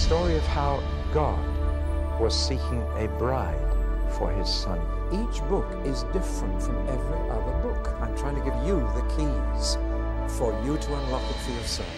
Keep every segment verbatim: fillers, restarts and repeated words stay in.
story of how God was seeking a bride for his son. Each book is different from every other book. I'm trying to give you the keys for you to unlock it for yourself.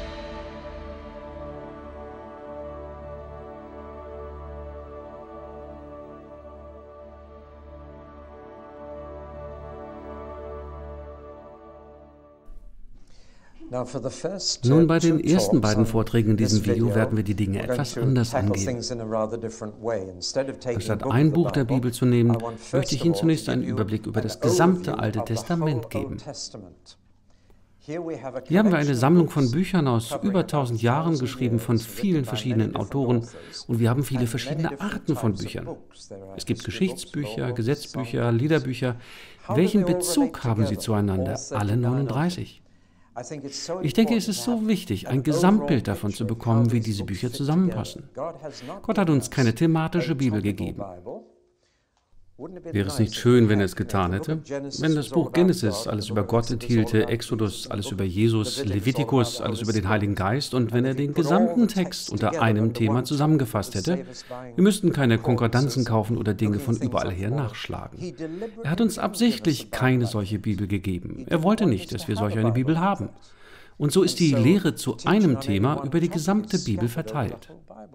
Nun, bei den ersten beiden Vorträgen in diesem Video werden wir die Dinge etwas anders angehen. Anstatt ein Buch der Bibel zu nehmen, möchte ich Ihnen zunächst einen Überblick über das gesamte Alte Testament geben. Hier haben wir eine Sammlung von Büchern aus über tausend Jahren, geschrieben von vielen verschiedenen Autoren, und wir haben viele verschiedene Arten von Büchern. Es gibt Geschichtsbücher, Gesetzbücher, Liederbücher. Welchen Bezug haben sie zueinander, alle neununddreißig? Ich denke, es ist so wichtig, ein Gesamtbild davon zu bekommen, wie diese Bücher zusammenpassen. Gott hat uns keine thematische Bibel gegeben. Wäre es nicht schön, wenn er es getan hätte? Wenn das Buch Genesis alles über Gott enthielte, Exodus alles über Jesus, Levitikus alles über den Heiligen Geist, und wenn er den gesamten Text unter einem Thema zusammengefasst hätte, wir müssten keine Konkordanzen kaufen oder Dinge von überall her nachschlagen. Er hat uns absichtlich keine solche Bibel gegeben. Er wollte nicht, dass wir solch eine Bibel haben. Und so ist die Lehre zu einem Thema über die gesamte Bibel verteilt.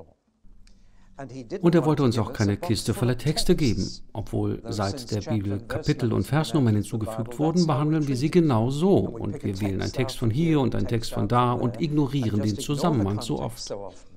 Und er wollte uns auch keine Kiste voller Texte geben. Obwohl seit der Bibel Kapitel und Versnummern hinzugefügt wurden, behandeln wir sie genau so. Und wir wählen einen Text von hier und einen Text von da und ignorieren den Zusammenhang so oft.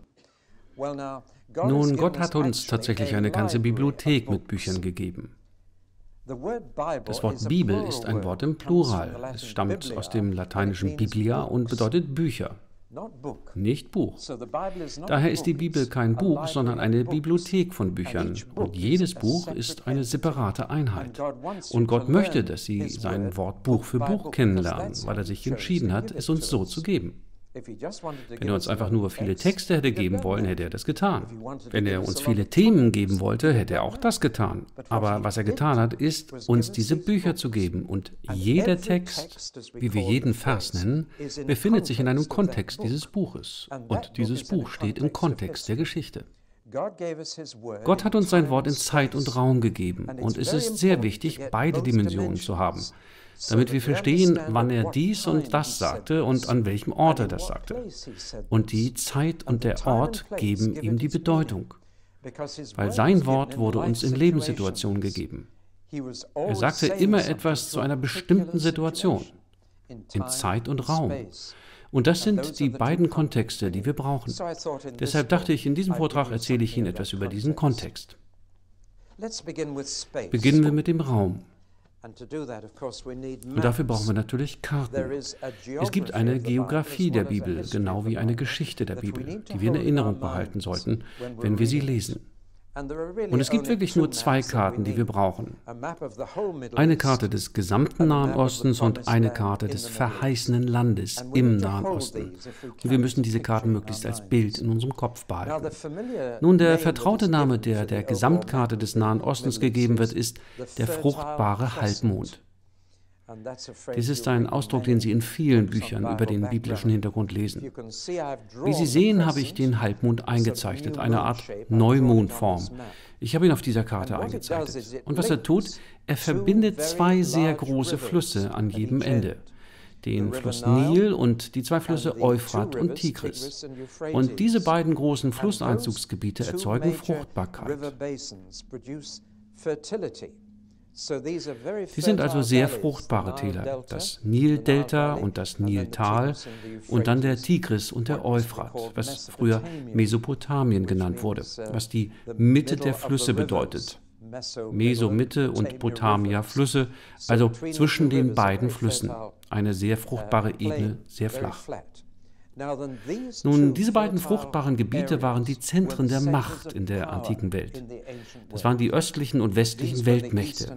Nun, Gott hat uns tatsächlich eine ganze Bibliothek mit Büchern gegeben. Das Wort Bibel ist ein Wort im Plural. Es stammt aus dem lateinischen Biblia und bedeutet Bücher. Nicht Buch. Daher ist die Bibel kein Buch, sondern eine Bibliothek von Büchern. Und jedes Buch ist eine separate Einheit. Und Gott möchte, dass Sie sein Wort Buch für Buch kennenlernen, weil er sich entschieden hat, es uns so zu geben. Wenn er uns einfach nur viele Texte hätte geben wollen, hätte er das getan. Wenn er uns viele Themen geben wollte, hätte er auch das getan. Aber was er getan hat, ist, uns diese Bücher zu geben. Und jeder Text, wie wir jeden Vers nennen, befindet sich in einem Kontext dieses Buches. Und dieses Buch steht im Kontext der Geschichte. Gott hat uns sein Wort in Zeit und Raum gegeben. Und es ist sehr wichtig, beide Dimensionen zu haben, damit wir verstehen, wann er dies und das sagte und an welchem Ort er das sagte. Und die Zeit und der Ort geben ihm die Bedeutung, weil sein Wort wurde uns in Lebenssituationen gegeben. Er sagte immer etwas zu einer bestimmten Situation, in Zeit und Raum. Und das sind die beiden Kontexte, die wir brauchen. Deshalb dachte ich, in diesem Vortrag erzähle ich Ihnen etwas über diesen Kontext. Beginnen wir mit dem Raum. Und dafür brauchen wir natürlich Karten. Es gibt eine Geografie der Bibel, genau wie eine Geschichte der Bibel, die wir in Erinnerung behalten sollten, wenn wir sie lesen. Und es gibt wirklich nur zwei Karten, die wir brauchen. Eine Karte des gesamten Nahen Ostens und eine Karte des verheißenen Landes im Nahen Osten. Und wir müssen diese Karten möglichst als Bild in unserem Kopf behalten. Nun, der vertraute Name, der der Gesamtkarte des Nahen Ostens gegeben wird, ist der fruchtbare Halbmond. Dies ist ein Ausdruck, den Sie in vielen Büchern über den biblischen Hintergrund lesen. Wie Sie sehen, habe ich den Halbmond eingezeichnet, eine Art Neumondform. Ich habe ihn auf dieser Karte eingezeichnet. Und was er tut, er verbindet zwei sehr große Flüsse an jedem Ende. Den Fluss Nil und die zwei Flüsse Euphrat und Tigris. Und diese beiden großen Flusseinzugsgebiete erzeugen Fruchtbarkeit. Sie sind also sehr fruchtbare Täler, das Nildelta und das Niltal und dann der Tigris und der Euphrat, was früher Mesopotamien genannt wurde, was die Mitte der Flüsse bedeutet. Meso-Mitte und Potamia Flüsse, also zwischen den beiden Flüssen, eine sehr fruchtbare Ebene, sehr flach. Nun, diese beiden fruchtbaren Gebiete waren die Zentren der Macht in der antiken Welt. Das waren die östlichen und westlichen Weltmächte.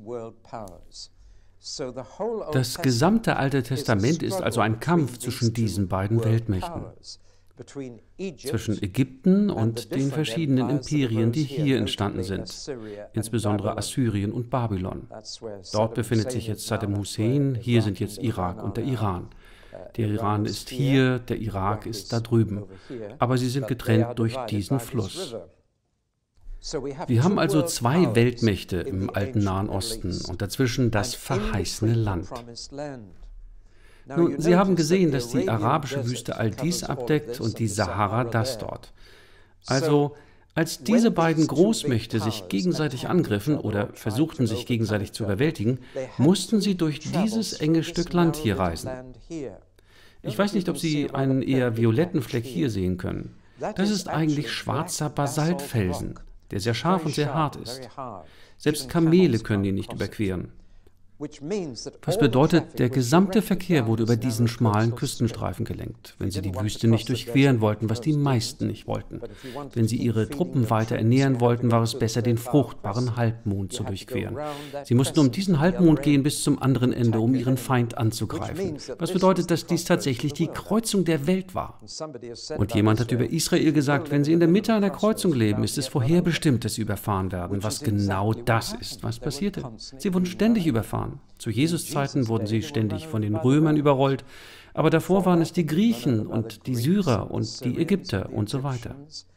Das gesamte Alte Testament ist also ein Kampf zwischen diesen beiden Weltmächten. Zwischen Ägypten und den verschiedenen Imperien, die hier entstanden sind, insbesondere Assyrien und Babylon. Dort befindet sich jetzt Saddam Hussein, hier sind jetzt Irak und der Iran. Der Iran ist hier, der Irak ist da drüben. Aber sie sind getrennt durch diesen Fluss. Wir haben also zwei Weltmächte im alten Nahen Osten und dazwischen das verheißene Land. Nun, Sie haben gesehen, dass die arabische Wüste all dies abdeckt und die Sahara das dort. Also, als diese beiden Großmächte sich gegenseitig angriffen oder versuchten, sich gegenseitig zu überwältigen, mussten sie durch dieses enge Stück Land hier reisen. Ich weiß nicht, ob Sie einen eher violetten Fleck hier sehen können. Das ist eigentlich schwarzer Basaltfelsen, der sehr scharf und sehr hart ist. Selbst Kamele können ihn nicht überqueren. Was bedeutet, der gesamte Verkehr wurde über diesen schmalen Küstenstreifen gelenkt, wenn sie die Wüste nicht durchqueren wollten, was die meisten nicht wollten. Wenn sie ihre Truppen weiter ernähren wollten, war es besser, den fruchtbaren Halbmond zu durchqueren. Sie mussten um diesen Halbmond gehen bis zum anderen Ende, um ihren Feind anzugreifen. Was bedeutet, dass dies tatsächlich die Kreuzung der Welt war. Und jemand hat über Israel gesagt, wenn sie in der Mitte einer Kreuzung leben, ist es vorherbestimmt, dass sie überfahren werden, was genau das ist, was passierte. Sie wurden ständig überfahren. Zu Jesus Zeiten wurden sie ständig von den Römern überrollt, aber davor waren es die Griechen und die Syrer und die Ägypter und so weiter.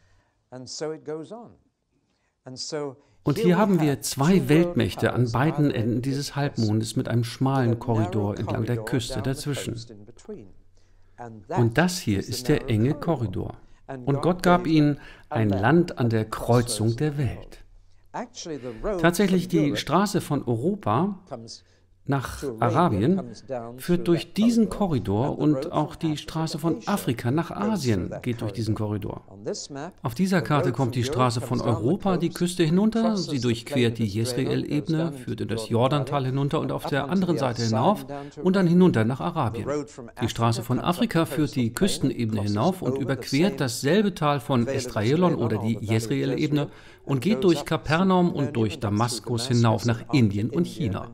Und hier haben wir zwei Weltmächte an beiden Enden dieses Halbmondes mit einem schmalen Korridor entlang der Küste dazwischen. Und das hier ist der enge Korridor. Und Gott gab ihnen ein Land an der Kreuzung der Welt. Tatsächlich, die Straße von Europa nach Arabien führt durch diesen Korridor und auch die Straße von Afrika nach Asien geht durch diesen Korridor. Auf dieser Karte kommt die Straße von Europa die Küste hinunter, sie durchquert die Jezreel-Ebene, führt in das Jordantal hinunter und auf der anderen Seite hinauf und dann hinunter nach Arabien. Die Straße von Afrika führt die Küstenebene hinauf und überquert dasselbe Tal von Esdraelon oder die Jezreel-Ebene und geht durch Kapernaum und durch Damaskus hinauf nach Indien und China.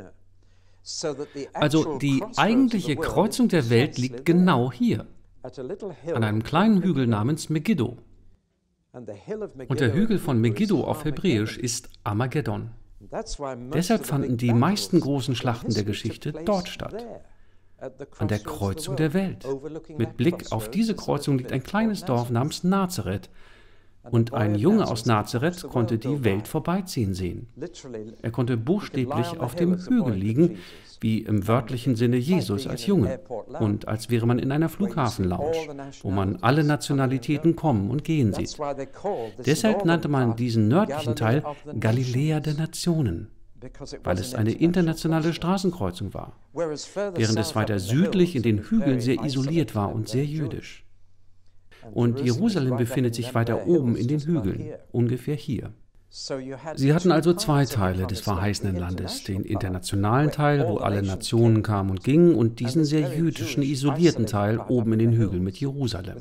Also die eigentliche Kreuzung der Welt liegt genau hier, an einem kleinen Hügel namens Megiddo. Und der Hügel von Megiddo auf Hebräisch ist Armageddon. Deshalb fanden die meisten großen Schlachten der Geschichte dort statt, an der Kreuzung der Welt. Mit Blick auf diese Kreuzung liegt ein kleines Dorf namens Nazareth. Und ein Junge aus Nazareth konnte die Welt vorbeiziehen sehen. Er konnte buchstäblich auf dem Hügel liegen, wie im wörtlichen Sinne Jesus als Junge und als wäre man in einer Flughafenlounge, wo man alle Nationalitäten kommen und gehen sieht. Deshalb nannte man diesen nördlichen Teil Galiläa der Nationen, weil es eine internationale Straßenkreuzung war, während es weiter südlich in den Hügeln sehr isoliert war und sehr jüdisch. Und Jerusalem befindet sich weiter oben in den Hügeln, ungefähr hier. Sie hatten also zwei Teile des verheißenen Landes, den internationalen Teil, wo alle Nationen kamen und gingen, und diesen sehr jüdischen, isolierten Teil oben in den Hügeln mit Jerusalem.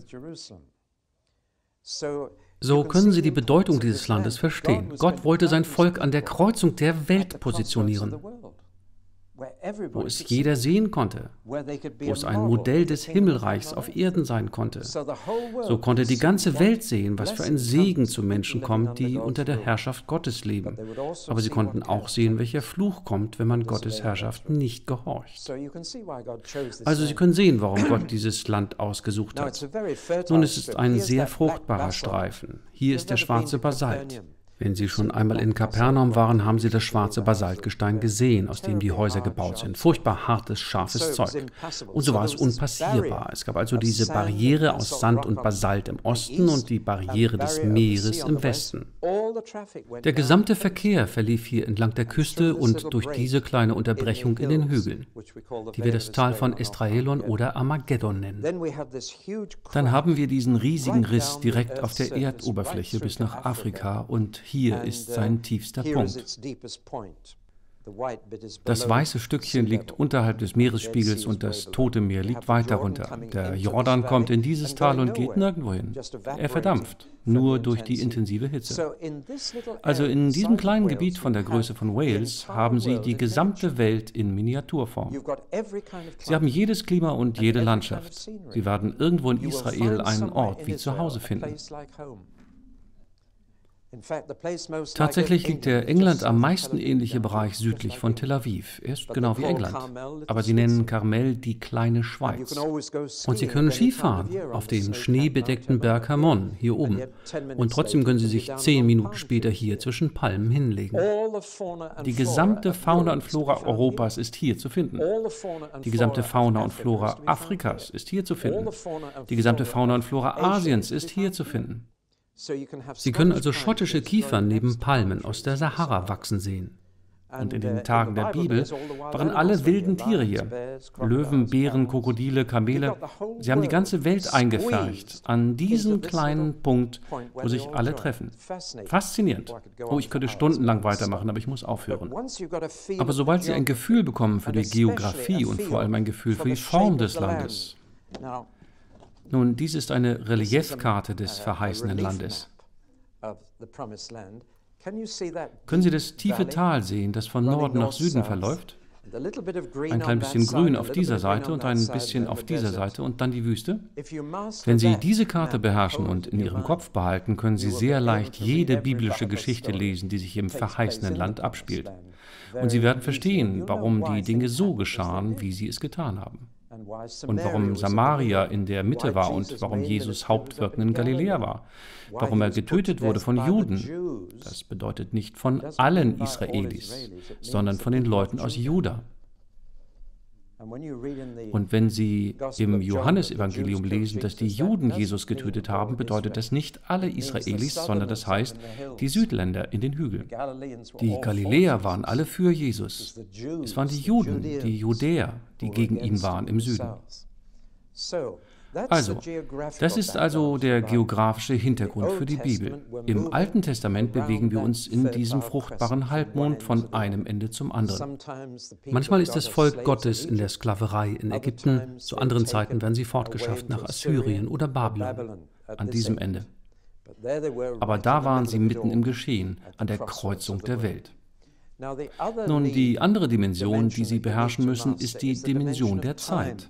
So können Sie die Bedeutung dieses Landes verstehen. Gott wollte sein Volk an der Kreuzung der Welt positionieren, wo es jeder sehen konnte, wo es ein Modell des Himmelreichs auf Erden sein konnte. So konnte die ganze Welt sehen, was für ein Segen zu Menschen kommt, die unter der Herrschaft Gottes leben. Aber sie konnten auch sehen, welcher Fluch kommt, wenn man Gottes Herrschaft nicht gehorcht. Also Sie können sehen, warum Gott dieses Land ausgesucht hat. Nun, es ist ein sehr fruchtbarer Streifen. Hier ist der schwarze Basalt. Wenn Sie schon einmal in Kapernaum waren, haben Sie das schwarze Basaltgestein gesehen, aus dem die Häuser gebaut sind. Furchtbar hartes, scharfes Zeug. Und so war es unpassierbar. Es gab also diese Barriere aus Sand und Basalt im Osten und die Barriere des Meeres im Westen. Der gesamte Verkehr verlief hier entlang der Küste und durch diese kleine Unterbrechung in den Hügeln, die wir das Tal von Esdraelon oder Armageddon nennen. Dann haben wir diesen riesigen Riss direkt auf der Erdoberfläche bis nach Afrika und hier ist sein tiefster Punkt. Das weiße Stückchen liegt unterhalb des Meeresspiegels und das Tote Meer liegt weiter runter. Der Jordan kommt in dieses Tal und geht nirgendwo hin. Er verdampft, nur durch die intensive Hitze. Also in diesem kleinen Gebiet von der Größe von Wales haben Sie die gesamte Welt in Miniaturform. Sie haben jedes Klima und jede Landschaft. Sie werden irgendwo in Israel einen Ort wie zu Hause finden. Tatsächlich liegt der England am meisten ähnliche Bereich südlich von Tel Aviv. Er ist genau wie England. Aber sie nennen Karmel die kleine Schweiz. Und Sie können Skifahren auf den schneebedeckten Berg Hermon hier oben. Und trotzdem können Sie sich zehn Minuten später hier zwischen Palmen hinlegen. Die gesamte Fauna und Flora Europas ist hier zu finden. Die gesamte Fauna und Flora Afrikas ist hier zu finden. Die gesamte Fauna und Flora Asiens ist hier zu finden. Sie können also schottische Kiefern neben Palmen aus der Sahara wachsen sehen. Und in den Tagen der Bibel waren alle wilden Tiere hier. Löwen, Bären, Krokodile, Kamele. Sie haben die ganze Welt eingepfercht an diesen kleinen Punkt, wo sich alle treffen. Faszinierend. Oh, ich könnte stundenlang weitermachen, aber ich muss aufhören. Aber sobald Sie ein Gefühl bekommen für die Geografie und vor allem ein Gefühl für die Form des Landes. Nun, dies ist eine Reliefkarte des verheißenen Landes. Können Sie das tiefe Tal sehen, das von Norden nach Süden verläuft? Ein klein bisschen Grün auf dieser Seite und ein bisschen auf dieser Seite und dann die Wüste? Wenn Sie diese Karte beherrschen und in Ihrem Kopf behalten, können Sie sehr leicht jede biblische Geschichte lesen, die sich im verheißenen Land abspielt. Und Sie werden verstehen, warum die Dinge so geschahen, wie sie es getan haben. Und warum Samaria in der Mitte war und warum Jesus Hauptwirken in Galiläa war. Warum er getötet wurde von Juden. Das bedeutet nicht von allen Israelis, sondern von den Leuten aus Juda. Und wenn Sie im Johannesevangelium lesen, dass die Juden Jesus getötet haben, bedeutet das nicht alle Israelis, sondern das heißt die Südländer in den Hügeln. Die Galiläer waren alle für Jesus. Es waren die Juden, die Judäer, die gegen ihn waren im Süden. Also, das ist also der geografische Hintergrund für die Bibel. Im Alten Testament bewegen wir uns in diesem fruchtbaren Halbmond von einem Ende zum anderen. Manchmal ist das Volk Gottes in der Sklaverei in Ägypten, zu anderen Zeiten werden sie fortgeschafft nach Assyrien oder Babylon, an diesem Ende. Aber da waren sie mitten im Geschehen, an der Kreuzung der Welt. Nun, die andere Dimension, die sie beherrschen müssen, ist die Dimension der Zeit.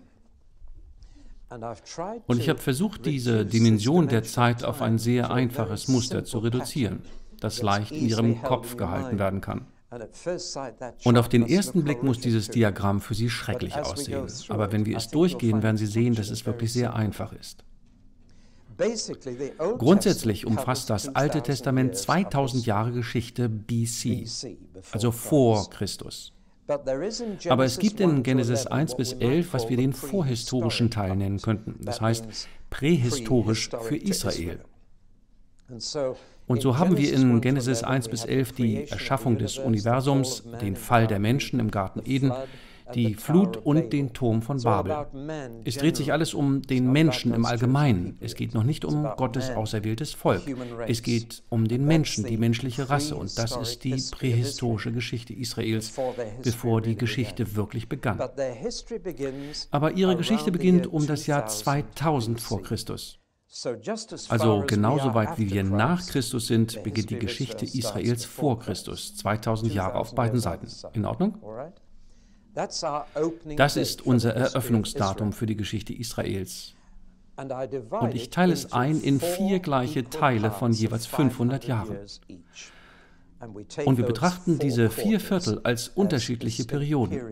Und ich habe versucht, diese Dimension der Zeit auf ein sehr einfaches Muster zu reduzieren, das leicht in Ihrem Kopf gehalten werden kann. Und auf den ersten Blick muss dieses Diagramm für Sie schrecklich aussehen. Aber wenn wir es durchgehen, werden Sie sehen, dass es wirklich sehr einfach ist. Grundsätzlich umfasst das Alte Testament zweitausend Jahre Geschichte B C, also vor Christus. Aber es gibt in Genesis eins bis elf, was wir den vorhistorischen Teil nennen könnten. Das heißt, prähistorisch für Israel. Und so haben wir in Genesis eins bis elf die Erschaffung des Universums, den Fall der Menschen im Garten Eden, die Flut und den Turm von Babel. Es dreht sich alles um den Menschen im Allgemeinen. Es geht noch nicht um Gottes auserwähltes Volk. Es geht um den Menschen, die menschliche Rasse. Und das ist die prähistorische Geschichte Israels, bevor die Geschichte wirklich begann. Aber ihre Geschichte beginnt um das Jahr zweitausend vor Christus. Also genauso weit wie wir nach Christus sind, beginnt die Geschichte Israels vor Christus, zweitausend Jahre auf beiden Seiten. In Ordnung? Das ist unser Eröffnungsdatum für die Geschichte Israels. Und ich teile es ein in vier gleiche Teile von jeweils fünfhundert Jahren. Und wir betrachten diese vier Viertel als unterschiedliche Perioden.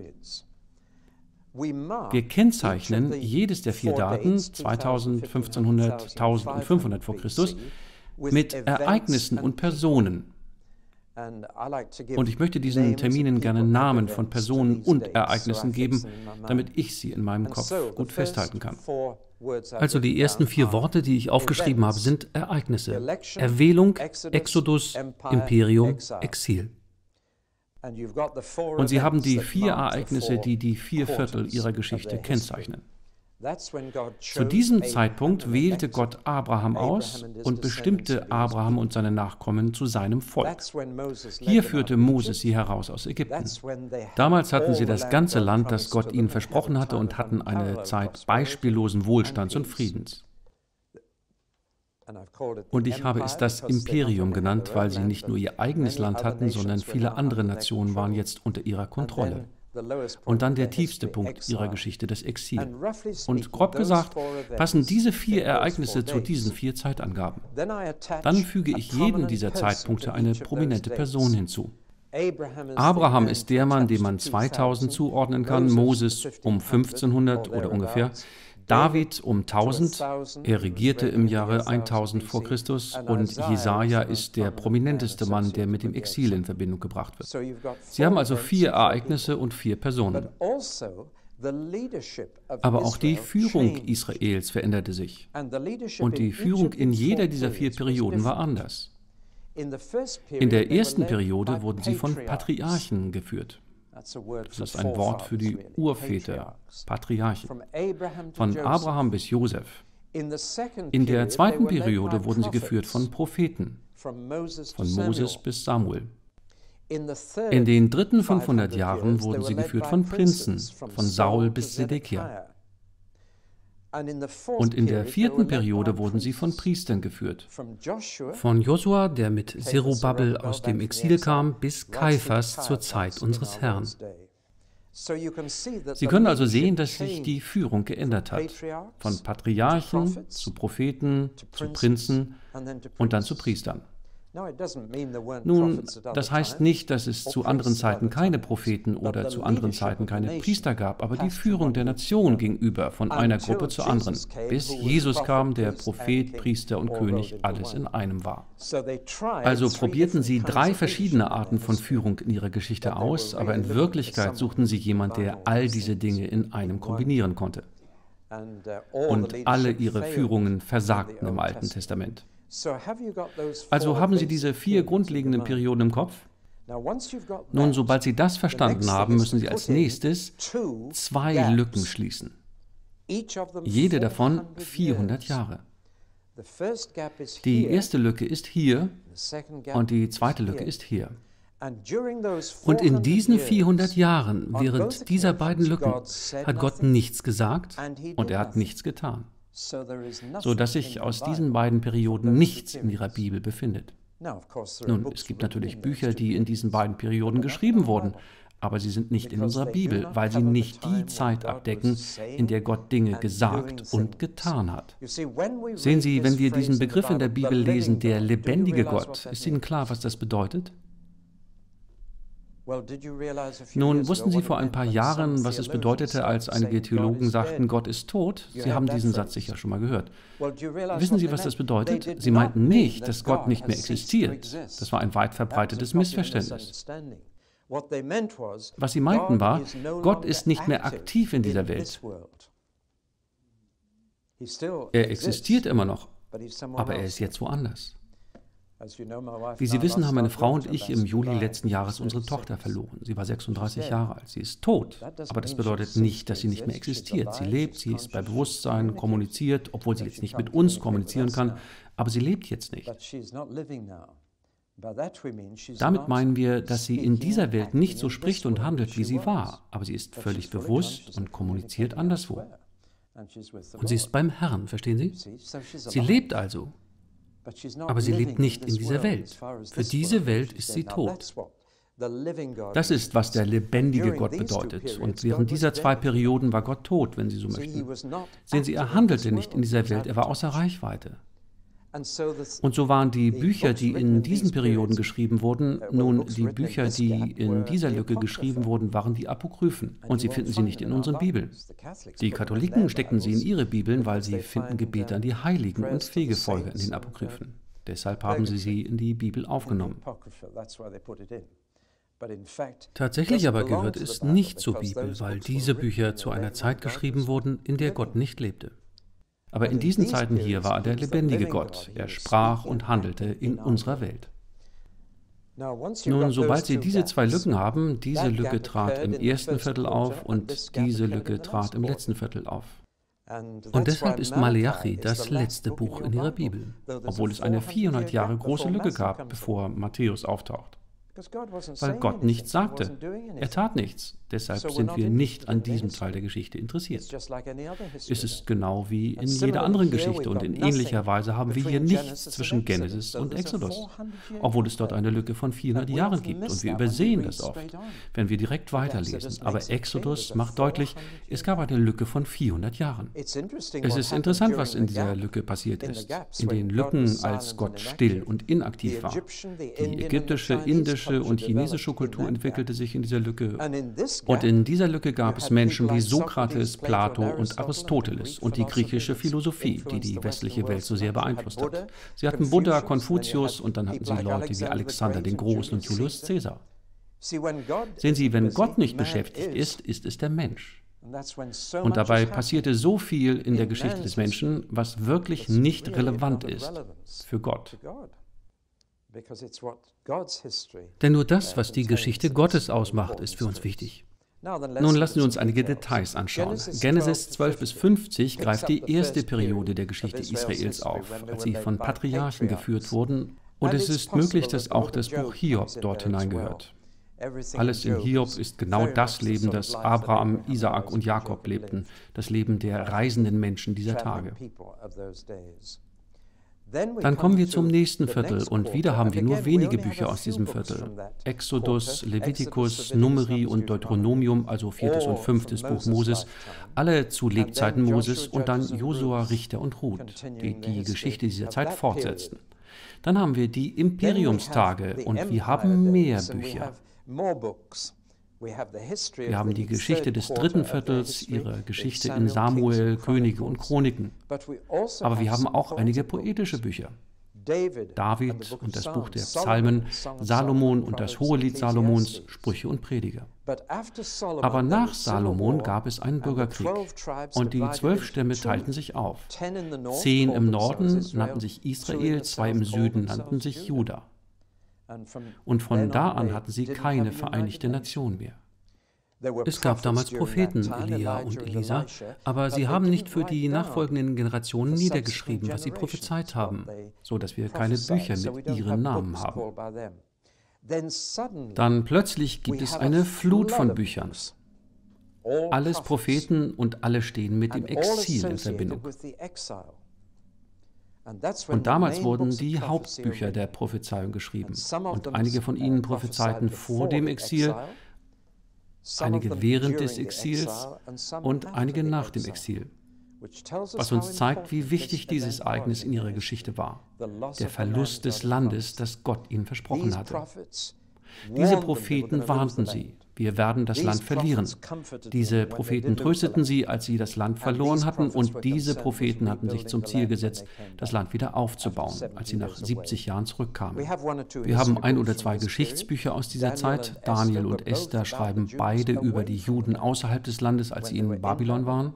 Wir kennzeichnen jedes der vier Daten, zweitausend, fünfzehnhundert, eintausendfünfhundert vor Christus, mit Ereignissen und Personen. Und ich möchte diesen Terminen gerne Namen von Personen und Ereignissen geben, damit ich sie in meinem Kopf gut festhalten kann. Also die ersten vier Worte, die ich aufgeschrieben habe, sind Ereignisse. Erwählung, Exodus, Imperium, Exil. Und Sie haben die vier Ereignisse, die die vier Viertel Ihrer Geschichte kennzeichnen. Zu diesem Zeitpunkt wählte Gott Abraham aus und bestimmte Abraham und seine Nachkommen zu seinem Volk. Hier führte Moses sie heraus aus Ägypten. Damals hatten sie das ganze Land, das Gott ihnen versprochen hatte, und hatten eine Zeit beispiellosen Wohlstands und Friedens. Und ich habe es das Imperium genannt, weil sie nicht nur ihr eigenes Land hatten, sondern viele andere Nationen waren jetzt unter ihrer Kontrolle. und dann der tiefste Punkt ihrer Geschichte, das Exil. Und grob gesagt passen diese vier Ereignisse zu diesen vier Zeitangaben. Dann füge ich jedem dieser Zeitpunkte eine prominente Person hinzu. Abraham ist der Mann, dem man zweitausend zuordnen kann, Moses um fünfzehnhundert oder ungefähr, David um tausend, er regierte im Jahre tausend vor Christus, und Jesaja ist der prominenteste Mann, der mit dem Exil in Verbindung gebracht wird. Sie haben also vier Ereignisse und vier Personen. Aber auch die Führung Israels veränderte sich. Und die Führung in jeder dieser vier Perioden war anders. In der ersten Periode wurden sie von Patriarchen geführt. Das ist ein Wort für die Urväter, Patriarchen. Von Abraham bis Josef. In der zweiten Periode wurden sie geführt von Propheten, von Moses bis Samuel. In den dritten fünfhundert Jahren wurden sie geführt von Prinzen, von Saul bis Sedekia. Und in der vierten Periode wurden sie von Priestern geführt. Von Josua, der mit Zerubabel aus dem Exil kam, bis Kaiphas zur Zeit unseres Herrn. Sie können also sehen, dass sich die Führung geändert hat. Von Patriarchen zu Propheten, zu Prinzen und dann zu Priestern. Nun, das heißt nicht, dass es zu anderen Zeiten keine Propheten oder zu anderen Zeiten keine Priester gab, aber die Führung der Nation ging über von einer Gruppe zur anderen, bis Jesus kam, der Prophet, Priester und König alles in einem war. Also probierten sie drei verschiedene Arten von Führung in ihrer Geschichte aus, aber in Wirklichkeit suchten sie jemanden, der all diese Dinge in einem kombinieren konnte. Und alle ihre Führungen versagten im Alten Testament. Also haben Sie diese vier grundlegenden Perioden im Kopf? Nun, sobald Sie das verstanden haben, müssen Sie als nächstes zwei Lücken schließen. Jede davon vierhundert Jahre. Die erste Lücke ist hier und die zweite Lücke ist hier. Und in diesen vierhundert Jahren, während dieser beiden Lücken, hat Gott nichts gesagt und er hat nichts getan, sodass sich aus diesen beiden Perioden nichts in Ihrer Bibel befindet. Nun, es gibt natürlich Bücher, die in diesen beiden Perioden geschrieben wurden, aber sie sind nicht in unserer Bibel, weil sie nicht die Zeit abdecken, in der Gott Dinge gesagt und getan hat. Sehen Sie, wenn wir diesen Begriff in der Bibel lesen, der lebendige Gott, ist Ihnen klar, was das bedeutet? Nun, wussten Sie vor ein paar Jahren, was es bedeutete, als einige Theologen sagten, Gott ist tot? Sie haben diesen Satz sicher schon mal gehört. Wissen Sie, was das bedeutet? Sie meinten nicht, dass Gott nicht mehr existiert. Das war ein weit verbreitetes Missverständnis. Was sie meinten war, Gott ist nicht mehr aktiv in dieser Welt. Er existiert immer noch, aber er ist jetzt woanders. Wie Sie wissen, haben meine Frau und ich im Juli letzten Jahres unsere Tochter verloren. Sie war sechsunddreißig Jahre alt. Sie ist tot. Aber das bedeutet nicht, dass sie nicht mehr existiert. Sie lebt, sie ist bei Bewusstsein, kommuniziert, obwohl sie jetzt nicht mit uns kommunizieren kann. Aber sie lebt jetzt nicht. Damit meinen wir, dass sie in dieser Welt nicht so spricht und handelt, wie sie war. Aber sie ist völlig bewusst und kommuniziert anderswo. Und sie ist beim Herrn, verstehen Sie? Sie lebt also. Aber sie lebt nicht in dieser Welt. Für diese Welt ist sie tot. Das ist, was der lebendige Gott bedeutet. Und während dieser zwei Perioden war Gott tot, wenn Sie so möchten. Sehen Sie, er handelte nicht in dieser Welt, er war außer Reichweite. Und so waren die Bücher, die in diesen Perioden geschrieben wurden, nun, die Bücher, die in dieser Lücke geschrieben wurden, waren die Apokryphen. Und Sie finden sie nicht in unseren Bibeln. Die Katholiken stecken sie in ihre Bibeln, weil sie finden Gebete an die Heiligen und Fegefeuer in den Apokryphen. Deshalb haben sie sie in die Bibel aufgenommen. Tatsächlich aber gehört es nicht zur Bibel, weil diese Bücher zu einer Zeit geschrieben wurden, in der Gott nicht lebte. Aber in diesen Zeiten hier war er der lebendige Gott. Er sprach und handelte in unserer Welt. Nun, sobald Sie diese zwei Lücken haben, diese Lücke trat im ersten Viertel auf und diese Lücke trat im letzten Viertel auf. Und deshalb ist Maleachi das letzte Buch in Ihrer Bibel, obwohl es eine vierhundert Jahre große Lücke gab, bevor Matthäus auftaucht. Weil Gott nichts sagte. Er tat nichts. Deshalb sind wir nicht an diesem Teil der Geschichte interessiert. Es ist genau wie in jeder anderen Geschichte und in ähnlicher Weise haben wir hier nichts zwischen Genesis und Exodus, obwohl es dort eine Lücke von vierhundert Jahren gibt und wir übersehen das oft, wenn wir direkt weiterlesen. Aber Exodus macht deutlich, es gab eine Lücke von vierhundert Jahren. Es ist interessant, was in dieser Lücke passiert ist. In den Lücken, als Gott still und inaktiv war. Die ägyptische, indische und chinesische Kultur entwickelte sich in dieser Lücke. Und in dieser Lücke gab es Menschen wie Sokrates, Plato und Aristoteles und die griechische Philosophie, die die westliche Welt so sehr beeinflusst hat. Sie hatten Buddha, Konfuzius und dann hatten sie Leute wie Alexander den Großen und Julius Caesar. Sehen Sie, wenn Gott nicht beschäftigt ist, ist es der Mensch. Und dabei passierte so viel in der Geschichte des Menschen, was wirklich nicht relevant ist für Gott. Denn nur das, was die Geschichte Gottes ausmacht, ist für uns wichtig. Nun lassen wir uns einige Details anschauen. Genesis zwölf bis fünfzig greift die erste Periode der Geschichte Israels auf, als sie von Patriarchen geführt wurden, und es ist möglich, dass auch das Buch Hiob dort hineingehört. Alles in Hiob ist genau das Leben, das Abraham, Isaak und Jakob lebten, das Leben der reisenden Menschen dieser Tage. Dann kommen wir zum nächsten Viertel und wieder haben wir nur wenige Bücher aus diesem Viertel. Exodus, Levitikus, Numeri und Deuteronomium, also viertes und fünftes Buch Moses, alle zu Lebzeiten Moses und dann Josua, Richter und Ruth, die die Geschichte dieser Zeit fortsetzten. Dann haben wir die Imperiumstage und wir haben mehr Bücher. Wir haben die Geschichte des dritten Viertels, ihre Geschichte in Samuel, Könige und Chroniken. Aber wir haben auch einige poetische Bücher. David und das Buch der Psalmen, Salomon und das Hohelied Salomons, Sprüche und Prediger. Aber nach Salomon gab es einen Bürgerkrieg und die zwölf Stämme teilten sich auf. Zehn im Norden nannten sich Israel, zwei im Süden nannten sich Juda. Und von da an hatten sie keine vereinigte Nation mehr. Es gab damals Propheten, Elia und Elisa, aber sie haben nicht für die nachfolgenden Generationen niedergeschrieben, was sie prophezeit haben, so dass wir keine Bücher mit ihren Namen haben. Dann plötzlich gibt es eine Flut von Büchern. Alles Propheten und alle stehen mit dem Exil in Verbindung. Und damals wurden die Hauptbücher der Prophezeiung geschrieben. Und einige von ihnen prophezeiten vor dem Exil, einige während des Exils und einige nach dem Exil. Was uns zeigt, wie wichtig dieses Ereignis in ihrer Geschichte war. Der Verlust des Landes, das Gott ihnen versprochen hatte. Diese Propheten warnten sie, wir werden das Land verlieren. Diese Propheten trösteten sie, als sie das Land verloren hatten, und diese Propheten hatten sich zum Ziel gesetzt, das Land wieder aufzubauen, als sie nach siebzig Jahren zurückkamen. Wir haben ein oder zwei Geschichtsbücher aus dieser Zeit. Daniel und Esther schreiben beide über die Juden außerhalb des Landes, als sie in Babylon waren.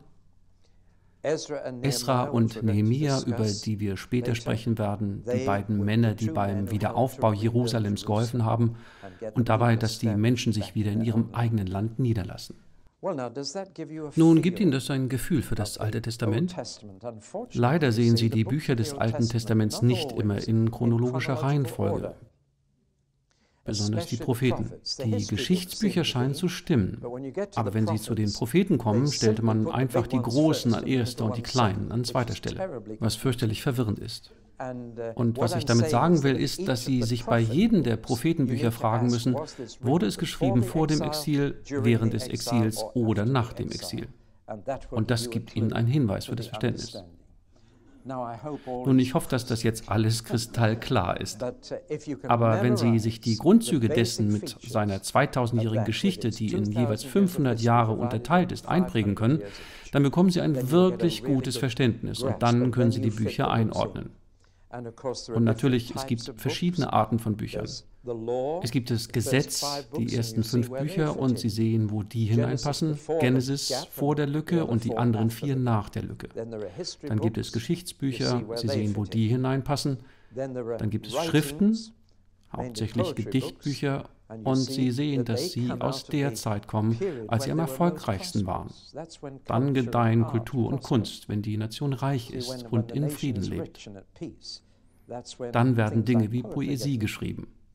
Esra und Nehemia, über die wir später sprechen werden, die beiden Männer, die beim Wiederaufbau Jerusalems geholfen haben und dabei, dass die Menschen sich wieder in ihrem eigenen Land niederlassen. Nun, gibt Ihnen das ein Gefühl für das Alte Testament? Leider sehen Sie die Bücher des Alten Testaments nicht immer in chronologischer Reihenfolge. Besonders die Propheten. Die Geschichtsbücher scheinen zu stimmen. Aber wenn sie zu den Propheten kommen, stellte man einfach die Großen an erster und die Kleinen an zweiter Stelle, was fürchterlich verwirrend ist. Und was ich damit sagen will, ist, dass Sie sich bei jedem der Prophetenbücher fragen müssen, wurde es geschrieben vor dem Exil, während des Exils oder nach dem Exil? Und das gibt Ihnen einen Hinweis für das Verständnis. Nun, ich hoffe, dass das jetzt alles kristallklar ist. Aber wenn Sie sich die Grundzüge dessen mit seiner zweitausendjährigen Geschichte, die in jeweils fünfhundert Jahre unterteilt ist, einprägen können, dann bekommen Sie ein wirklich gutes Verständnis und dann können Sie die Bücher einordnen. Und natürlich, es gibt verschiedene Arten von Büchern. Es gibt das Gesetz, die ersten fünf Bücher, und Sie sehen, wo die hineinpassen. Genesis vor der Lücke und die anderen vier nach der Lücke. Dann gibt es Geschichtsbücher, Sie sehen, wo die hineinpassen. Dann gibt es Schriften, hauptsächlich Gedichtbücher, und Sie sehen, dass sie aus der Zeit kommen, als sie am erfolgreichsten waren. Dann gedeihen Kultur und Kunst, wenn die Nation reich ist und in Frieden lebt. Dann werden Dinge wie Poesie geschrieben.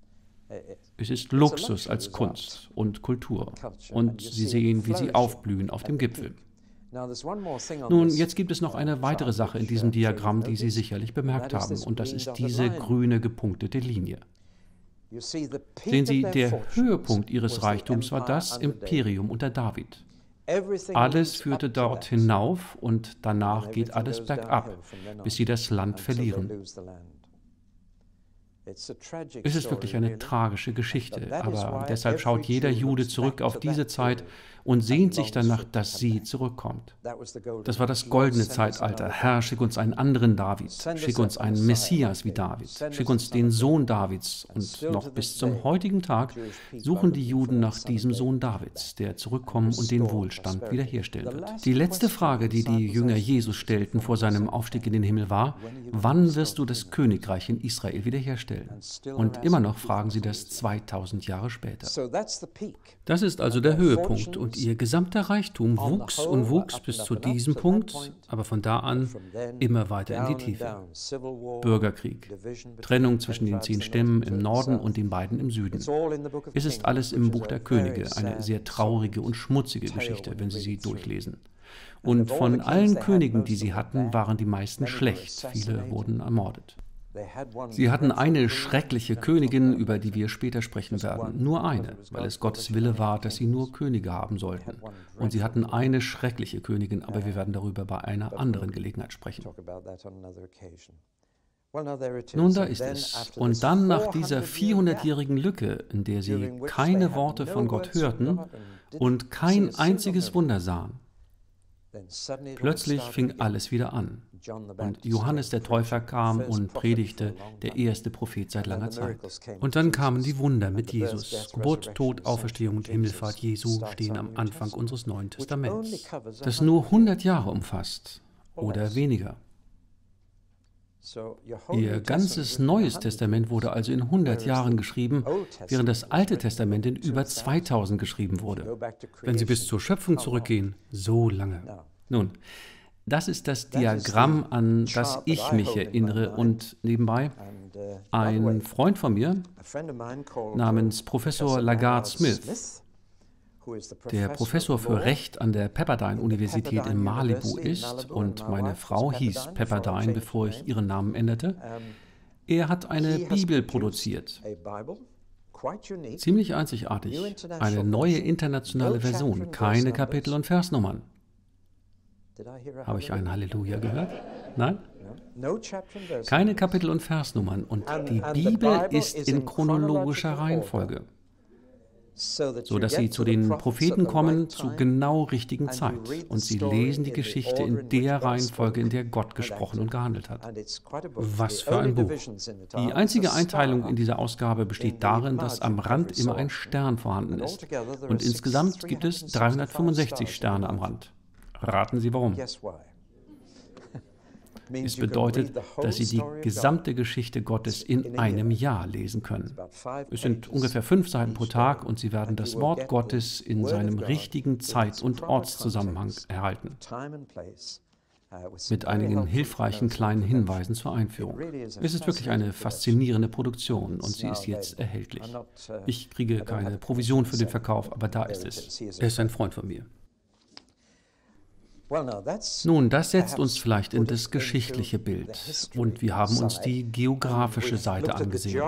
Es ist Luxus als Kunst und Kultur. Und Sie sehen, wie sie aufblühen auf dem Gipfel. Nun, jetzt gibt es noch eine weitere Sache in diesem Diagramm, die Sie sicherlich bemerkt haben, und das ist diese grüne gepunktete Linie. Sehen Sie, der Höhepunkt ihres Reichtums war das Imperium unter David. Alles führte dort hinauf und danach geht alles bergab, bis sie das Land verlieren. Es ist wirklich eine tragische Geschichte, aber deshalb schaut jeder Jude zurück auf diese Zeit und sehnt sich danach, dass sie zurückkommt. Das war das goldene Zeitalter. Herr, schick uns einen anderen David, schick uns einen Messias wie David, schick uns den Sohn Davids. Und noch bis zum heutigen Tag suchen die Juden nach diesem Sohn Davids, der zurückkommen und den Wohlstand wiederherstellen wird. Die letzte Frage, die die Jünger Jesus stellten vor seinem Aufstieg in den Himmel war: Wann wirst du das Königreich in Israel wiederherstellen? Und immer noch fragen sie das zweitausend Jahre später. Das ist also der Höhepunkt und ihr gesamter Reichtum wuchs und wuchs bis zu diesem Punkt, aber von da an immer weiter in die Tiefe. Bürgerkrieg, Trennung zwischen den zehn Stämmen im Norden und den beiden im Süden. Es ist alles im Buch der Könige, eine sehr traurige und schmutzige Geschichte, wenn Sie sie durchlesen. Und von allen Königen, die sie hatten, waren die meisten schlecht, viele wurden ermordet. Sie hatten eine schreckliche Königin, über die wir später sprechen werden. Nur eine, weil es Gottes Wille war, dass sie nur Könige haben sollten. Und sie hatten eine schreckliche Königin, aber wir werden darüber bei einer anderen Gelegenheit sprechen. Nun, da ist es. Und dann nach dieser vierhundertjährigen Lücke, in der sie keine Worte von Gott hörten und kein einziges Wunder sahen, plötzlich fing alles wieder an. Und Johannes der Täufer kam und predigte, der erste Prophet seit langer Zeit. Und dann kamen die Wunder mit Jesus. Geburt, Tod, Auferstehung und Himmelfahrt Jesu stehen am Anfang unseres Neuen Testaments, das nur hundert Jahre umfasst oder weniger. Ihr ganzes Neues Testament wurde also in hundert Jahren geschrieben, während das Alte Testament in über zweitausend geschrieben wurde. Wenn Sie bis zur Schöpfung zurückgehen, so lange. Nun, das ist das Diagramm, an das ich mich erinnere. Und nebenbei, ein Freund von mir namens Professor Lagarde Smith, der Professor für Recht an der Pepperdine-Universität in Malibu ist, und meine Frau hieß Pepperdine, bevor ich ihren Namen änderte, er hat eine Bibel produziert. Ziemlich einzigartig. Eine neue internationale Version, keine Kapitel- und Versnummern. Habe ich ein Halleluja gehört? Nein? Keine Kapitel- und Versnummern. Und die Bibel ist in chronologischer Reihenfolge, so dass Sie zu den Propheten kommen zu genau richtigen Zeit. Und Sie lesen die Geschichte in der Reihenfolge, in der Gott gesprochen und gehandelt hat. Was für ein Buch. Die einzige Einteilung in dieser Ausgabe besteht darin, dass am Rand immer ein Stern vorhanden ist. Und insgesamt gibt es dreihundertfünfundsechzig Sterne am Rand. Raten Sie warum. Es bedeutet, dass Sie die gesamte Geschichte Gottes in einem Jahr lesen können. Es sind ungefähr fünf Seiten pro Tag und Sie werden das Wort Gottes in seinem richtigen Zeit- und Ortszusammenhang erhalten. Mit einigen hilfreichen kleinen Hinweisen zur Einführung. Es ist wirklich eine faszinierende Produktion und sie ist jetzt erhältlich. Ich kriege keine Provision für den Verkauf, aber da ist es. Er ist ein Freund von mir. Nun, das setzt uns vielleicht in das geschichtliche Bild und wir haben uns die geografische Seite angesehen.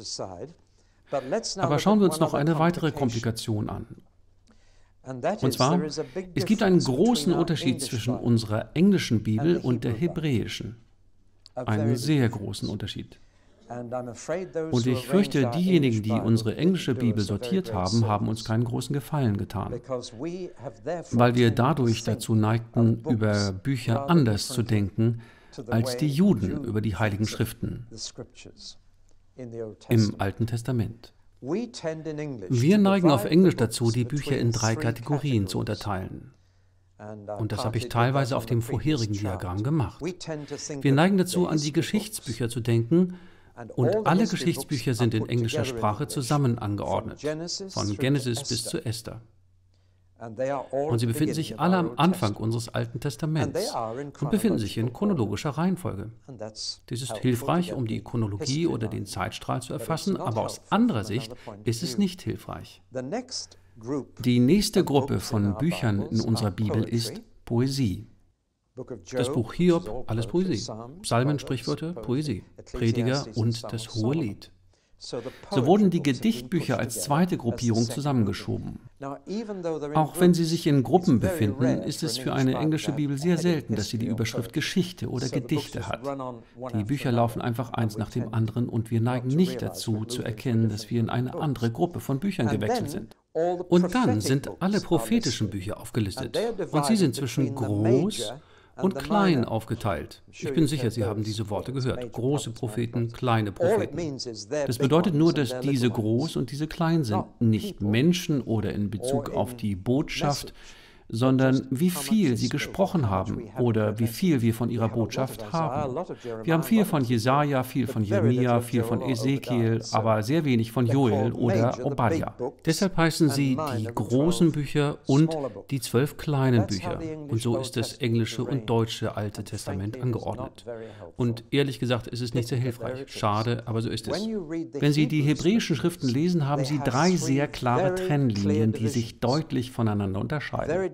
Aber schauen wir uns noch eine weitere Komplikation an. Und zwar, es gibt einen großen Unterschied zwischen unserer englischen Bibel und der hebräischen. Einen sehr großen Unterschied. Und ich fürchte, diejenigen, die unsere englische Bibel sortiert haben, haben uns keinen großen Gefallen getan, weil wir dadurch dazu neigten, über Bücher anders zu denken, als die Juden über die Heiligen Schriften im Alten Testament. Wir neigen auf Englisch dazu, die Bücher in drei Kategorien zu unterteilen. Und das habe ich teilweise auf dem vorherigen Diagramm gemacht. Wir neigen dazu, an die Geschichtsbücher zu denken, und alle Geschichtsbücher sind in englischer Sprache zusammen angeordnet, von Genesis bis zu Esther. Und sie befinden sich alle am Anfang unseres Alten Testaments und befinden sich in chronologischer Reihenfolge. Dies ist hilfreich, um die Chronologie oder den Zeitstrahl zu erfassen, aber aus anderer Sicht ist es nicht hilfreich. Die nächste Gruppe von Büchern in unserer Bibel ist Poesie. Das Buch Hiob, alles Poesie. Psalmen, Sprichwörter, Poesie. Prediger und das Hohelied. So wurden die Gedichtbücher als zweite Gruppierung zusammengeschoben. Auch wenn sie sich in Gruppen befinden, ist es für eine englische Bibel sehr selten, dass sie die Überschrift Geschichte oder Gedichte hat. Die Bücher laufen einfach eins nach dem anderen und wir neigen nicht dazu, zu erkennen, dass wir in eine andere Gruppe von Büchern gewechselt sind. Und dann sind alle prophetischen Bücher aufgelistet. Und sie sind zwischen groß und klein aufgeteilt. Ich bin sicher, Sie haben diese Worte gehört. Große Propheten, kleine Propheten. Das bedeutet nur, dass diese groß und diese klein sind. Nicht Menschen oder in Bezug auf die Botschaft, sondern wie viel sie gesprochen haben oder wie viel wir von ihrer Botschaft haben. Wir haben viel von Jesaja, viel von Jeremia, viel von Ezekiel, aber sehr wenig von Joel oder Obadja. Deshalb heißen sie die großen Bücher und die zwölf kleinen Bücher. Und so ist das englische und deutsche Alte Testament angeordnet. Und ehrlich gesagt ist es nicht sehr hilfreich. Schade, aber so ist es. Wenn Sie die hebräischen Schriften lesen, haben sie drei sehr klare Trennlinien, die sich deutlich voneinander unterscheiden.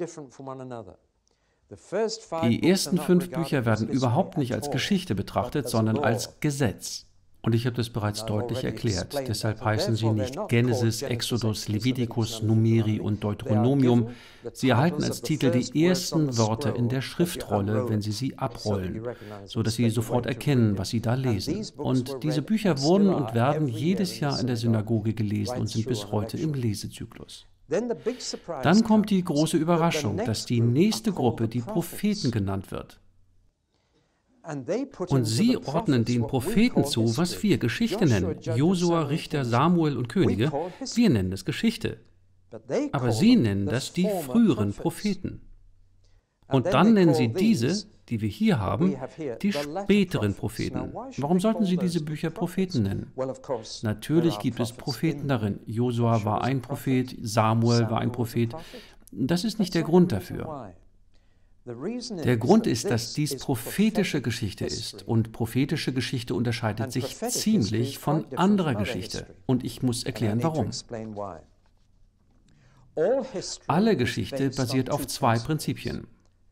Die ersten fünf Bücher werden überhaupt nicht als Geschichte betrachtet, sondern als Gesetz. Und ich habe das bereits deutlich erklärt. Deshalb heißen sie nicht Genesis, Exodus, Levitikus, Numeri und Deuteronomium. Sie erhalten als Titel die ersten Wörter in der Schriftrolle, wenn Sie sie abrollen, sodass Sie sofort erkennen, was Sie da lesen. Und diese Bücher wurden und werden jedes Jahr in der Synagoge gelesen und sind bis heute im Lesezyklus. Dann kommt die große Überraschung, dass die nächste Gruppe die Propheten genannt wird. Und sie ordnen den Propheten zu, was wir Geschichte nennen. Josua, Richter, Samuel und Könige. Wir nennen es Geschichte. Aber sie nennen das die früheren Propheten. Und dann nennen sie diese, die wir hier haben, die späteren Propheten. Warum sollten Sie diese Bücher Propheten nennen? Natürlich gibt es Propheten darin. Josua war ein Prophet, Samuel war ein Prophet. Das ist nicht der Grund dafür. Der Grund ist, dass dies prophetische Geschichte ist. Und prophetische Geschichte unterscheidet sich ziemlich von anderer Geschichte. Und ich muss erklären, warum. Alle Geschichte basiert auf zwei Prinzipien.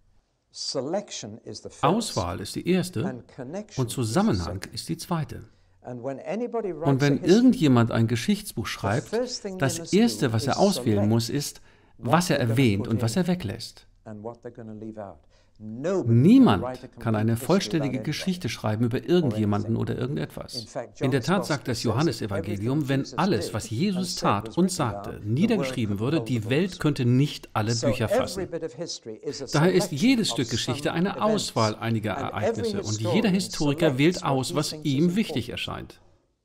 Auswahl ist die erste und Zusammenhang ist die zweite. Und wenn irgendjemand ein Geschichtsbuch schreibt, das Erste, was er auswählen muss, ist, was er erwähnt und was er weglässt. Niemand kann eine vollständige Geschichte schreiben über irgendjemanden oder irgendetwas. In der Tat sagt das Johannesevangelium, wenn alles, was Jesus tat und sagte, niedergeschrieben würde, die Welt könnte nicht alle Bücher fassen. Daher ist jedes Stück Geschichte eine Auswahl einiger Ereignisse und jeder Historiker wählt aus, was ihm wichtig erscheint.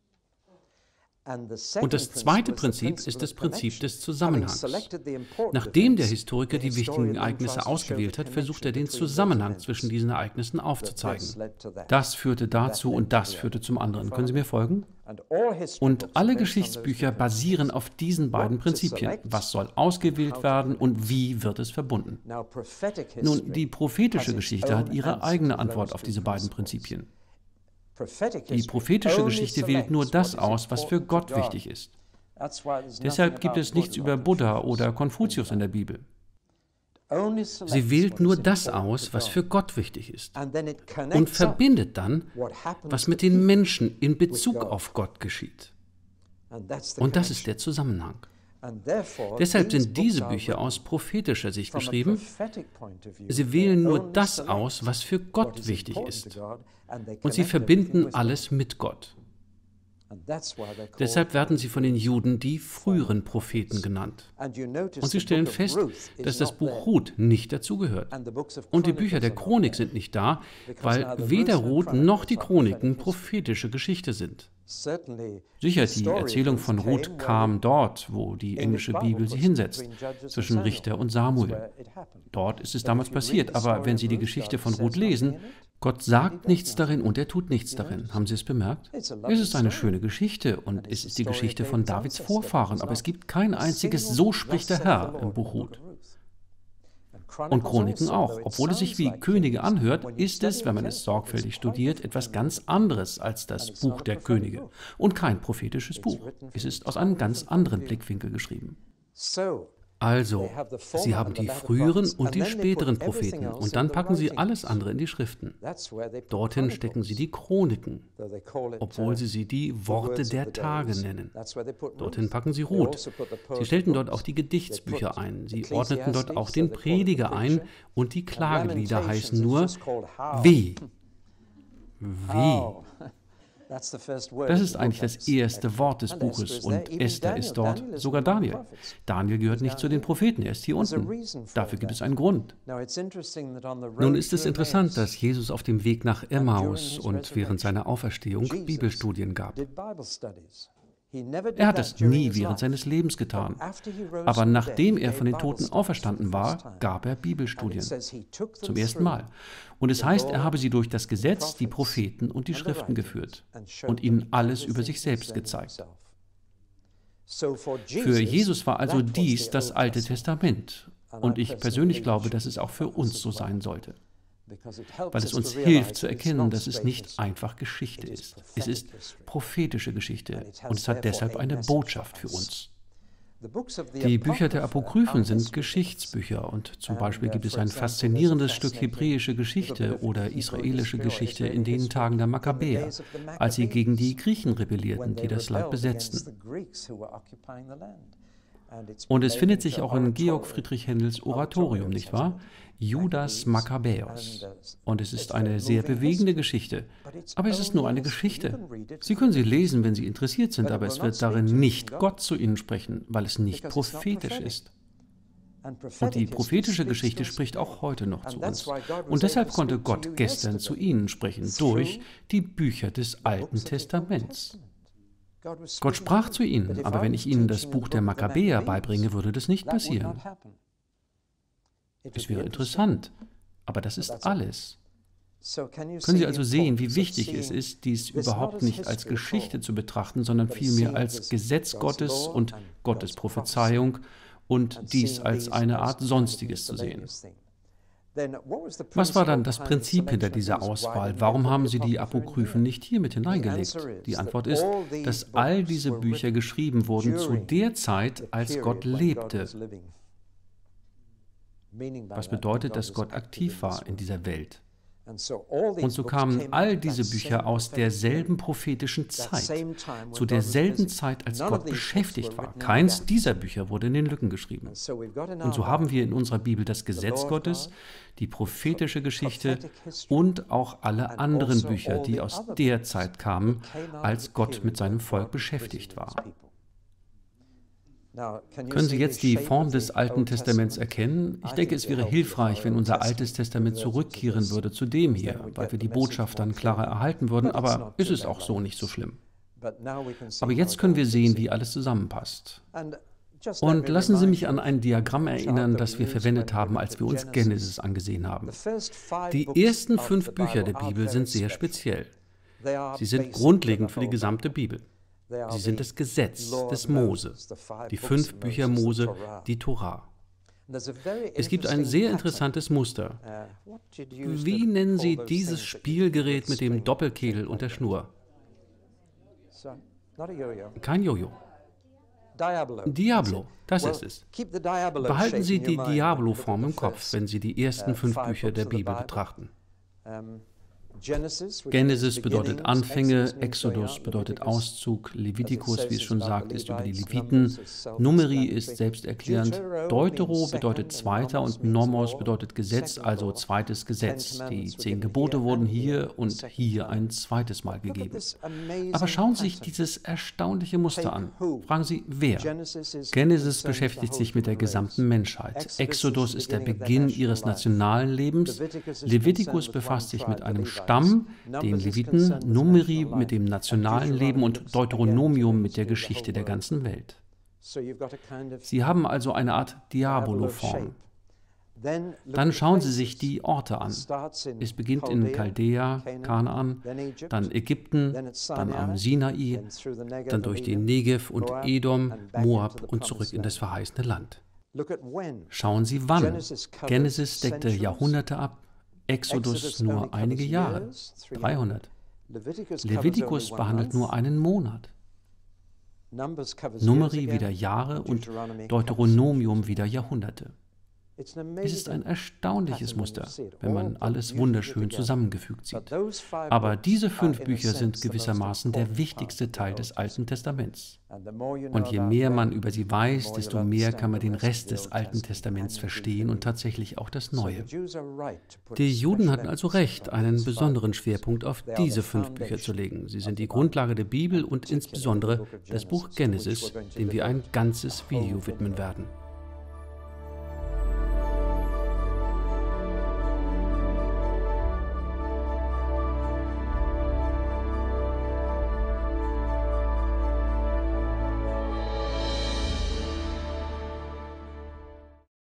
Und das zweite Prinzip ist das Prinzip des Zusammenhangs. Nachdem der Historiker die wichtigen Ereignisse ausgewählt hat, versucht er den Zusammenhang zwischen diesen Ereignissen aufzuzeigen. Das führte dazu und das führte zum anderen. Können Sie mir folgen? Und alle Geschichtsbücher basieren auf diesen beiden Prinzipien. Was soll ausgewählt werden und wie wird es verbunden? Nun, die prophetische Geschichte hat ihre eigene Antwort auf diese beiden Prinzipien. Die prophetische Geschichte wählt nur das aus, was für Gott wichtig ist. Deshalb gibt es nichts über Buddha oder Konfuzius in der Bibel. Sie wählt nur das aus, was für Gott wichtig ist und verbindet dann, was mit den Menschen in Bezug auf Gott geschieht. Und das ist der Zusammenhang. Deshalb sind diese Bücher aus prophetischer Sicht geschrieben. Sie wählen nur das aus, was für Gott wichtig ist. Und sie verbinden alles mit Gott. Deshalb werden sie von den Juden die früheren Propheten genannt. Und sie stellen fest, dass das Buch Ruth nicht dazugehört. Und die Bücher der Chronik sind nicht da, weil weder Ruth noch die Chroniken prophetische Geschichte sind. Sicher, die Erzählung von Ruth kam dort, wo die englische Bibel sie hinsetzt, zwischen Richter und Samuel. Dort ist es damals passiert, aber wenn Sie die Geschichte von Ruth lesen, Gott sagt nichts darin und er tut nichts darin. Haben Sie es bemerkt? Es ist eine schöne Geschichte und es ist die Geschichte von Davids Vorfahren, aber es gibt kein einziges "So spricht der Herr" im Buch Ruth. Und Chroniken auch. Obwohl es sich wie Könige anhört, ist es, wenn man es sorgfältig studiert, etwas ganz anderes als das Buch der Könige. Und kein prophetisches Buch. Es ist aus einem ganz anderen Blickwinkel geschrieben. Also, sie haben die früheren und die späteren Propheten und dann packen sie alles andere in die Schriften. Dorthin stecken sie die Chroniken, obwohl sie sie die Worte der Tage nennen. Dorthin packen sie Ruth. Sie stellten dort auch die Gedichtsbücher ein. Sie ordneten dort auch den Prediger ein und die Klagelieder heißen nur Weh. Weh. Das ist eigentlich das erste Wort des Buches und Esther ist dort, sogar Daniel. Daniel gehört nicht zu den Propheten, er ist hier unten. Dafür gibt es einen Grund. Nun ist es interessant, dass Jesus auf dem Weg nach Emmaus und während seiner Auferstehung Bibelstudien gab. Er hat es nie während seines Lebens getan. Aber nachdem er von den Toten auferstanden war, gab er Bibelstudien. Zum ersten Mal. Und es heißt, er habe sie durch das Gesetz, die Propheten und die Schriften geführt und ihnen alles über sich selbst gezeigt. Für Jesus war also dies das Alte Testament. Und ich persönlich glaube, dass es auch für uns so sein sollte. Weil es uns hilft zu erkennen, dass es nicht einfach Geschichte ist. Es ist prophetische Geschichte und es hat deshalb eine Botschaft für uns. Die Bücher der Apokryphen sind Geschichtsbücher und zum Beispiel gibt es ein faszinierendes Stück hebräische Geschichte oder israelische Geschichte in den Tagen der Makkabäer, als sie gegen die Griechen rebellierten, die das Land besetzten. Und es findet sich auch in Georg Friedrich Händels Oratorium, nicht wahr? Judas Makkabäus. Und es ist eine sehr bewegende Geschichte. Aber es ist nur eine Geschichte. Sie können sie lesen, wenn Sie interessiert sind, aber es wird darin nicht Gott zu Ihnen sprechen, weil es nicht prophetisch ist. Und die prophetische Geschichte spricht auch heute noch zu uns. Und deshalb konnte Gott gestern zu Ihnen sprechen, durch die Bücher des Alten Testaments. Gott sprach zu ihnen, aber wenn ich ihnen das Buch der Makkabäer beibringe, würde das nicht passieren. Es wäre interessant, aber das ist alles. Können Sie also sehen, wie wichtig es ist, dies überhaupt nicht als Geschichte zu betrachten, sondern vielmehr als Gesetz Gottes und Gottes Prophezeiung und dies als eine Art Sonstiges zu sehen. Was war dann das Prinzip hinter dieser Auswahl? Warum haben Sie die Apokryphen nicht hier mit hineingelegt? Die Antwort ist, dass all diese Bücher geschrieben wurden zu der Zeit, als Gott lebte. Was bedeutet, dass Gott aktiv war in dieser Welt? Und so kamen all diese Bücher aus derselben prophetischen Zeit, zu derselben Zeit, als Gott beschäftigt war. Keins dieser Bücher wurde in den Lücken geschrieben. Und so haben wir in unserer Bibel das Gesetz Gottes, die prophetische Geschichte und auch alle anderen Bücher, die aus der Zeit kamen, als Gott mit seinem Volk beschäftigt war. Können Sie jetzt die Form des Alten Testaments erkennen? Ich denke, es wäre hilfreich, wenn unser Altes Testament zurückkehren würde zu dem hier, weil wir die Botschaft dann klarer erhalten würden, aber ist es auch so nicht so schlimm. Aber jetzt können wir sehen, wie alles zusammenpasst. Und lassen Sie mich an ein Diagramm erinnern, das wir verwendet haben, als wir uns Genesis angesehen haben. Die ersten fünf Bücher der Bibel sind sehr speziell. Sie sind grundlegend für die gesamte Bibel. Sie sind das Gesetz des Mose, die fünf Bücher Mose, die Tora. Es gibt ein sehr interessantes Muster. Wie nennen Sie dieses Spielgerät mit dem Doppelkegel und der Schnur? Kein Jojo. Diablo, das ist es. Behalten Sie die Diablo-Form im Kopf, wenn Sie die ersten fünf Bücher der Bibel betrachten. Genesis bedeutet Anfänge, Exodus bedeutet Auszug, Levitikus, wie es schon sagt, ist über die Leviten, Numeri ist selbsterklärend, Deutero bedeutet Zweiter und Nomos bedeutet Gesetz, also zweites Gesetz. Die zehn Gebote wurden hier und hier ein zweites Mal gegeben. Aber schauen Sie sich dieses erstaunliche Muster an. Fragen Sie, wer? Genesis beschäftigt sich mit der gesamten Menschheit. Exodus ist der Beginn ihres nationalen Lebens. Levitikus befasst sich mit einem Stamm, den Leviten, Numeri mit dem nationalen Leben und Deuteronomium mit der Geschichte der ganzen Welt. Sie haben also eine Art Diabolo-Form. Dann schauen Sie sich die Orte an. Es beginnt in Chaldea, Kanaan, dann Ägypten, dann am Sinai, dann durch den Negev und Edom, Moab und zurück in das verheißene Land. Schauen Sie wann. Genesis deckte Jahrhunderte ab, Exodus nur einige Jahre, dreihundert. Levitikus behandelt nur einen Monat. Numeri wieder Jahre und Deuteronomium wieder Jahrhunderte. Es ist ein erstaunliches Muster, wenn man alles wunderschön zusammengefügt sieht. Aber diese fünf Bücher sind gewissermaßen der wichtigste Teil des Alten Testaments. Und je mehr man über sie weiß, desto mehr kann man den Rest des Alten Testaments verstehen und tatsächlich auch das Neue. Die Juden hatten also recht, einen besonderen Schwerpunkt auf diese fünf Bücher zu legen. Sie sind die Grundlage der Bibel und insbesondere das Buch Genesis, dem wir ein ganzes Video widmen werden.